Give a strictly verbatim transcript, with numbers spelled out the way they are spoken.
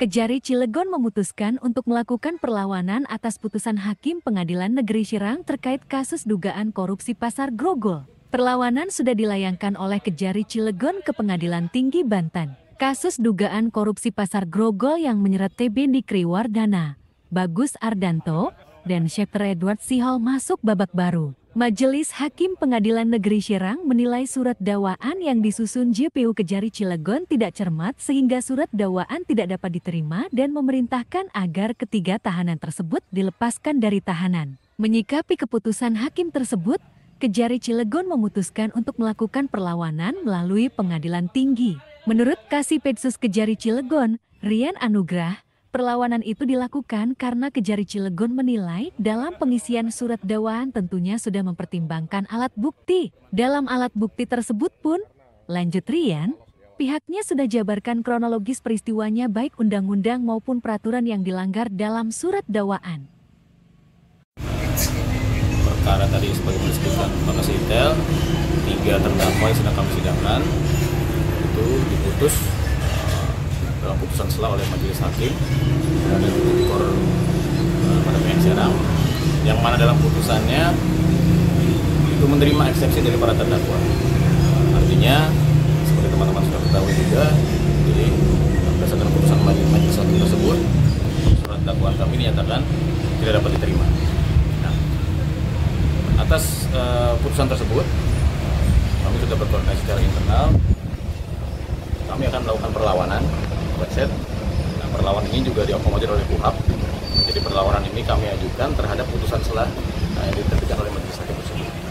Kejari Cilegon memutuskan untuk melakukan perlawanan atas putusan Hakim Pengadilan Negeri Serang terkait kasus dugaan korupsi Pasar Grogol. Perlawanan sudah dilayangkan oleh Kejari Cilegon ke Pengadilan Tinggi Banten. Kasus dugaan korupsi Pasar Grogol yang menyeret T B Nikriwardana, Bagus Ardanto, dan Schaeffer Edward Sihol masuk babak baru. Majelis Hakim Pengadilan Negeri Serang menilai surat dakwaan yang disusun J P U Kejari Cilegon tidak cermat sehingga surat dakwaan tidak dapat diterima dan memerintahkan agar ketiga tahanan tersebut dilepaskan dari tahanan. Menyikapi keputusan hakim tersebut, Kejari Cilegon memutuskan untuk melakukan perlawanan melalui pengadilan tinggi. Menurut Kasipedsus Kejari Cilegon, Rian Anugrah, perlawanan itu dilakukan karena Kejari Cilegon menilai dalam pengisian surat dakwaan tentunya sudah mempertimbangkan alat bukti. Dalam alat bukti tersebut pun, lanjut Rian, pihaknya sudah jabarkan kronologis peristiwanya baik undang-undang maupun peraturan yang dilanggar dalam surat dakwaan. Perkara tadi sebagai disebutkan lokasi detail, tiga terdakwa yang sedang kami sidangkan itu diputus dalam putusan sela oleh majelis hakim dan tipikor uh, pada pihak Serang, yang mana dalam putusannya itu menerima eksepsi dari para terdakwa. Artinya seperti teman-teman sudah ketahui juga, jadi berdasarkan putusan majelis hakim tersebut, surat dakwaan kami dinyatakan tidak dapat diterima. Nah, atas uh, putusan tersebut, kami sudah berkoordinasi secara internal. Kami akan melakukan perlawanan. Nah, perlawanan ini juga diakomodir oleh K U H A P. Jadi perlawanan ini kami ajukan terhadap putusan sela yang diterbitkan oleh majelis hakim tersebut.